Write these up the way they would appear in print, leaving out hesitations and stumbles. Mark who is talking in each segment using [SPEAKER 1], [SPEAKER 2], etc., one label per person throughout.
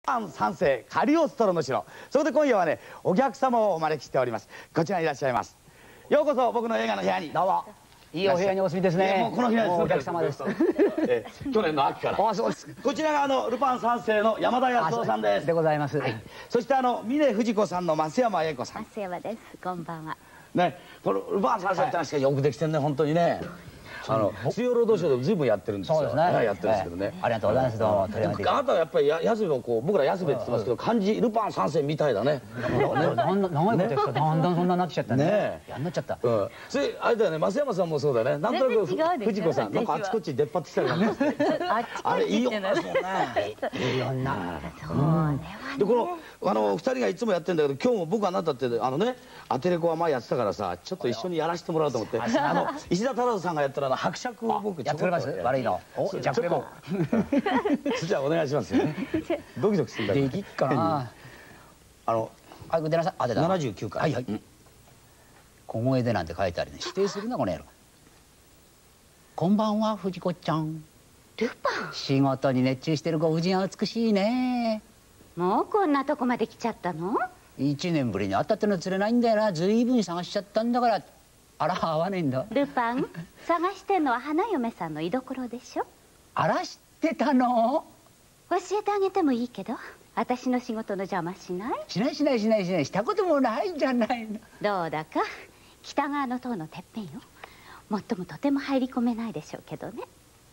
[SPEAKER 1] パン三世カリオストロの城。そこで今夜はね、お客様をお招きしております。こちらにいらっしゃいます。ようこそ僕の映画の部屋に。
[SPEAKER 2] どうも。いいお部屋にお住みですね。
[SPEAKER 1] もうこの部屋に
[SPEAKER 2] お客様です。
[SPEAKER 1] 去年の秋から。
[SPEAKER 2] あ、そうです。
[SPEAKER 1] こちらがルパン三世の山田康夫さんです。
[SPEAKER 2] でございます。
[SPEAKER 1] そして峰不二子さんの増山栄子さん。
[SPEAKER 3] 増山です。こんばんは。
[SPEAKER 1] ね、このルパン三世って確かよくできてんね、本当にね。水曜ロードショーで随分やってるんですよ。
[SPEAKER 2] そうですね。
[SPEAKER 1] やってるんですけどね。
[SPEAKER 2] ありがとうございます。どうも。
[SPEAKER 1] あなたはやっぱり安部を僕ら安部って言ってますけど、漢字ルパン三世みたいだね。
[SPEAKER 2] 長いことですか。だんだんそんなになってきちゃったね。やんなっちゃった。
[SPEAKER 1] それあれだよね、増山さんもそうだよね。なんとなく藤子さんなんかあちこち出っ張ってきたりなんかして。あれいいよね。
[SPEAKER 2] いろんな。
[SPEAKER 1] でこの2人がいつもやってんだけど、今日も僕あなたってアテレコは前やってたからさ、ちょっと一緒にやらせてもらおうと思って、石田太郎さんがやったら伯爵を僕
[SPEAKER 2] やってくれます。悪いの。じゃあも
[SPEAKER 1] じゃあお願いしますよ。ドキドキするんだけど。
[SPEAKER 2] できっかな。出なさい。あ、出た。
[SPEAKER 1] 79回。
[SPEAKER 2] はいはい。小声でなんて書いてあるね。指定するなこの野郎。こんばんは藤子ちゃん。
[SPEAKER 3] ルパン。
[SPEAKER 2] 仕事に熱中してるご婦人は美しいね。
[SPEAKER 3] もうこんなとこまで来ちゃったの
[SPEAKER 2] ？1年ぶりに会ったっての釣れないんだよな。ずいぶん探しちゃったんだから。あら、合わねえんだ。
[SPEAKER 3] ルパン、探してんのは花嫁さんの居所でしょ。
[SPEAKER 2] あら、知ってたの？
[SPEAKER 3] 教えてあげてもいいけど、私の仕事の邪魔しない？
[SPEAKER 2] しないしないしないしない。したこともないじゃないの。
[SPEAKER 3] どうだか北側の塔のてっぺんよ。もっともとても入り込めないでしょうけどね。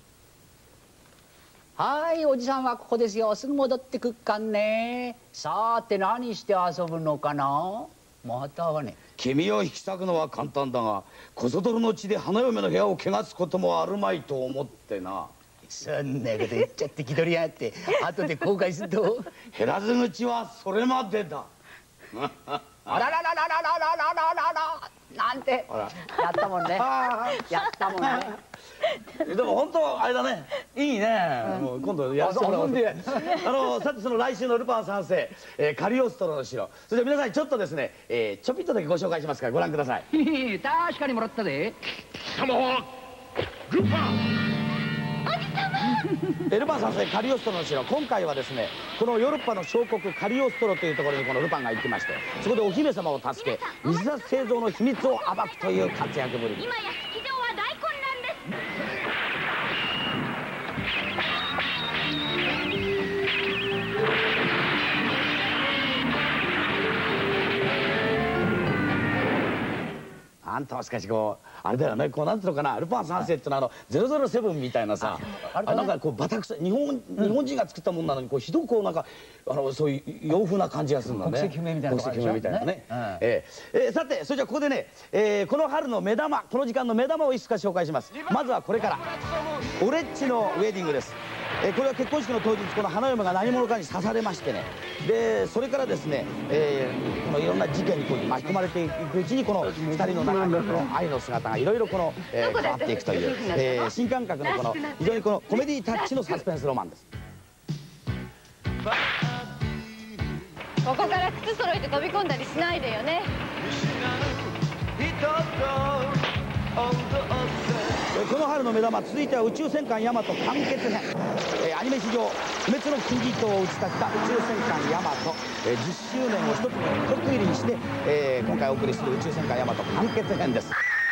[SPEAKER 2] はい、おじさんはここですよ。すぐ戻ってくっかんね。さて何して遊ぶのかな。またはね。
[SPEAKER 1] 君を引き裂くのは簡単だが、こそ泥の地で花嫁の部屋を汚すこともあるまいと思ってな。
[SPEAKER 2] そんなこと言っちゃって気取りやがって、後で後悔すると。
[SPEAKER 1] 減らず口はそれまでだ。
[SPEAKER 2] あららららららららららなんてやったもんね。やったもんね。
[SPEAKER 1] でも本当あれだね、いいね。もう今度やらせてもらおう。さてその来週のルパン三世カリオストロの城、それで皆さんにちょっとですねちょぴっとだけご紹介しますからご覧ください。
[SPEAKER 2] 確かにもらったで。
[SPEAKER 1] カモンルパン。ルパン三世カリオストロの城、今回はですねこのヨーロッパの小国カリオストロというところにこのルパンが行きまして、そこでお姫様を助け偽札製造の秘密を暴くという活躍ぶり。
[SPEAKER 3] 今や式場は大混乱です。
[SPEAKER 1] あんたはしかしあれだよね、なんていうのかな、ルパン三世ってのは007みたいなさ、なんかバタ臭い日本人が作ったものなのにひどくなんかそういう洋風な感じがするんだね。
[SPEAKER 2] 国籍不明みたいな。
[SPEAKER 1] 国籍不明みたいなね。さてそれじゃあここでねこの春の目玉、この時間の目玉をいくつか紹介します。まずはこれからオレッチのウェディングです。これは結婚式の当日この花嫁が何者かに刺されましてね、でそれからですねこのいろんな事件に巻き込まれていくうちにこの2人の中にこの愛の姿がいろいろ変わっていくという新感覚の非常にコメディタッチのサスペンスロマンです。
[SPEAKER 4] ここから靴揃えて飛び込んだりしないでよね。
[SPEAKER 1] この春の目玉、続いては宇宙戦艦ヤマト完結編。アニメ史上不滅の金字塔を打ち立てた宇宙戦艦ヤマト10周年を一つの一区切りにして、今回お送りする宇宙戦艦ヤマト完結編です。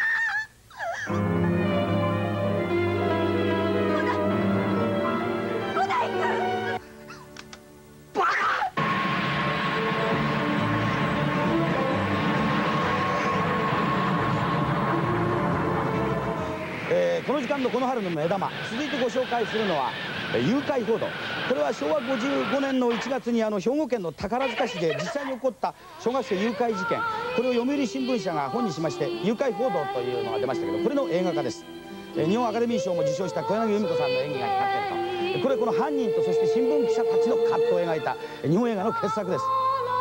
[SPEAKER 1] この時間のこの春の目玉、続いてご紹介するのは誘拐報道。これは昭和55年の1月に兵庫県の宝塚市で実際に起こった小学生誘拐事件、これを読売新聞社が本にしまして誘拐報道というのが出ましたけど、これの映画化です。日本アカデミー賞も受賞した小柳ルミ子さんの演技が光っていると、この犯人とそして新聞記者たちの葛藤を描いた日本映画の傑作です。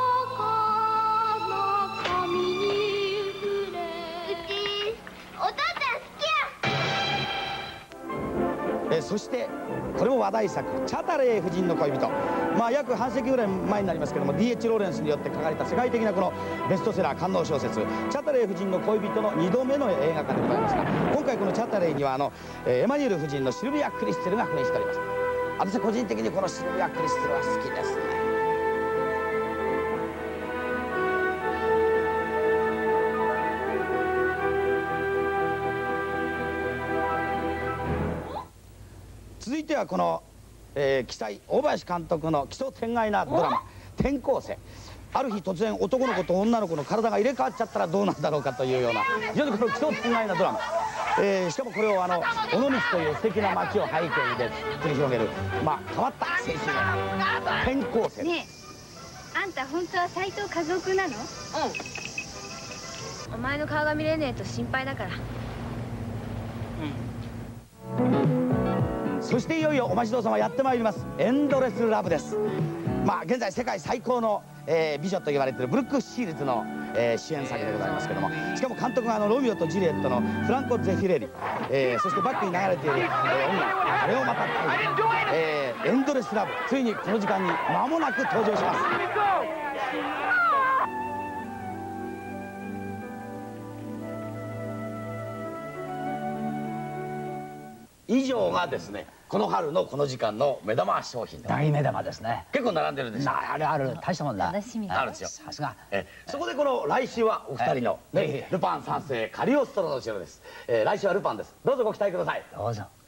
[SPEAKER 1] そしてこれも話題作「チャタレー夫人の恋人」、約半世紀ぐらい前になりますけども D.H. ローレンスによって書かれた世界的なこのベストセラー官能小説「チャタレー夫人の恋人」の2度目の映画化でございますが、今回この「チャタレー」にはエマニュエル夫人のシルビア・クリステルが扮しております。私は個人的にこのシルビア・クリステルは好きですね。 いてはこの、奇才大林監督の奇想天外なドラマ「転校生」。ある日突然男の子と女の子の体が入れ替わっちゃったらどうなんだろうかというような非常にこの奇想天外なドラマ、しかもこれを尾道という素敵な街を背景にで繰り広げる、まあ変わった青春転校生。
[SPEAKER 4] ねえ、あんた本当は斎藤和夫君なの？うん。お前の顔が見れねえと心配だから。
[SPEAKER 1] そしていよいよお待ちどうさまやってまいります。エンドレスラブです。まあ現在世界最高の、美女と言われているブルックシールズの、主演作でございますけども、しかも監督がロミオとジュリエットのフランコ・ゼフィレリ、そしてバックに流れている、音楽、あれをまたエンドレスラブ、ついにこの時間に間もなく登場します。以上がですね、この春のこの時間の目玉商品で
[SPEAKER 2] 大目玉ですね。
[SPEAKER 1] 結構並んでるんですよ。
[SPEAKER 2] あるある、大したもんだ。
[SPEAKER 3] 楽しみ
[SPEAKER 1] あるんですよ。
[SPEAKER 2] さすが。
[SPEAKER 1] そこでこの来週はお二人の、ね、ルパン三世カリオストロの城です。来週はルパンです。どうぞご期待ください。
[SPEAKER 2] どうぞ。